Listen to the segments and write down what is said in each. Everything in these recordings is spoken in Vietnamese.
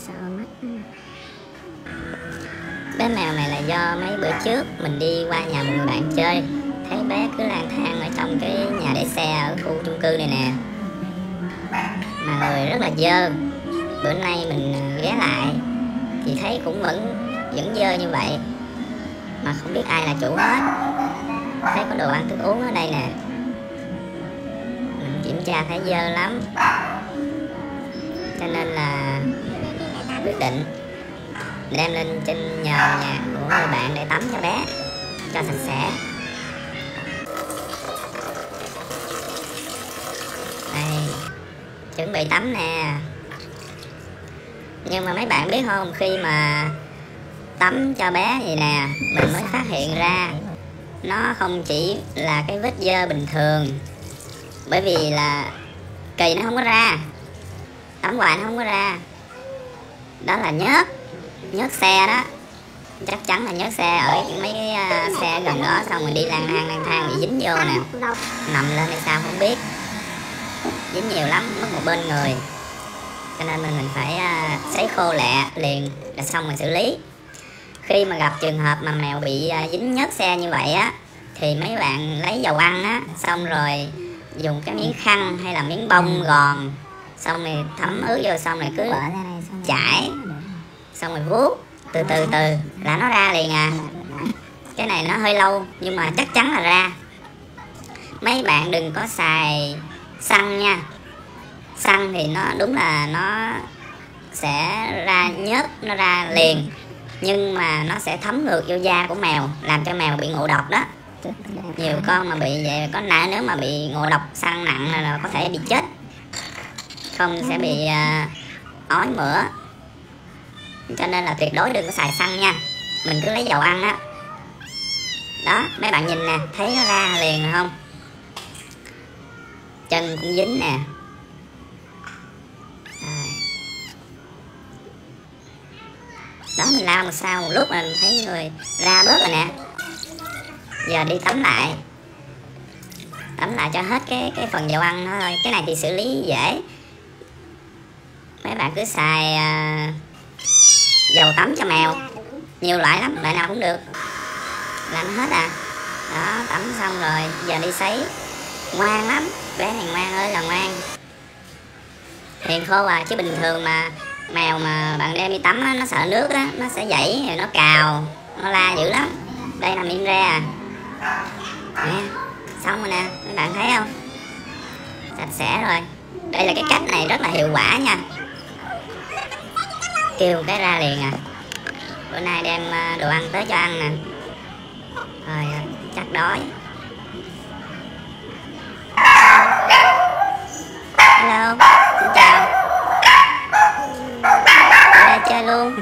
sợ mất. Bé mèo này là do mấy bữa trước mình đi qua nhà một người bạn chơi, thấy bé cứ lang thang ở trong cái nhà để xe ở khu chung cư này nè, mà người rất là dơ. Bữa nay mình ghé lại thì thấy cũng vẫn dơ như vậy, mà không biết ai là chủ hết. Thấy có đồ ăn thức uống ở đây nè, mình kiểm tra thấy dơ lắm, cho nên là quyết định đem lên trên nhờ nhà của người bạn để tắm cho bé cho sạch sẽ. Đây, chuẩn bị tắm nè. Nhưng mà mấy bạn biết không, khi mà tắm cho bé vậy nè, mình mới phát hiện ra nó không chỉ là cái vết dơ bình thường, bởi vì là kỳ nó không có ra, tắm hoài nó không có ra. Đó là nhớt xe đó, chắc chắn là nhớt xe ở mấy cái xe gần đó, xong rồi đi lang thang bị dính vô nè, nằm lên hay sao không biết, dính nhiều lắm, mất một bên người, cho nên mình phải sấy khô lẹ liền là xong rồi xử lý. Khi mà gặp trường hợp mà mèo bị dính nhớt xe như vậy á, thì mấy bạn lấy dầu ăn á, xong rồi dùng cái miếng khăn hay là miếng bông gòn, xong rồi thấm ướt vô, xong rồi cứ chải, xong rồi vuốt từ từ là nó ra liền à. Cái này nó hơi lâu nhưng mà chắc chắn là ra. Mấy bạn đừng có xài xăng nha, xăng thì nó đúng là nó sẽ ra nhớt, nó ra liền, nhưng mà nó sẽ thấm ngược vô da của mèo, làm cho mèo bị ngộ độc đó. Nhiều con mà bị vậy, có nãy nếu mà bị ngộ độc xăng nặng là có thể bị chết, không sẽ bị ói mửa. Cho nên là tuyệt đối đừng có xài xăng nha, mình cứ lấy dầu ăn á. Đó, mấy bạn nhìn nè, thấy nó ra liền rồi không? Chân cũng dính nè. Đó, mình lao một sau một lúc mình thấy người ra bớt rồi nè. Giờ đi tắm lại cho hết cái phần dầu ăn đó thôi. Cái này thì xử lý dễ, mấy bạn cứ xài dầu tắm cho mèo, nhiều loại lắm, loại nào cũng được, làm hết à. Đó, tắm xong rồi giờ đi sấy. Ngoan lắm, bé này ngoan ơi là ngoan, hiền khô à. Chứ bình thường mà mèo mà bạn đem đi tắm á, nó sợ nước á, nó sẽ dãy rồi nó cào, nó la dữ lắm. Đây nằm im re à nè, xong rồi nè, mấy bạn thấy không, sạch sẽ rồi. Đây là cái cách này rất là hiệu quả nha, kêu cái ra liền à. Bữa nay đem đồ ăn tới cho ăn nè, rồi chắc đói. Hello, xin chào, ở đây chơi luôn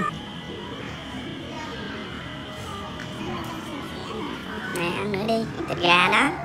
nè, ăn nữa đi, thịt gà đó.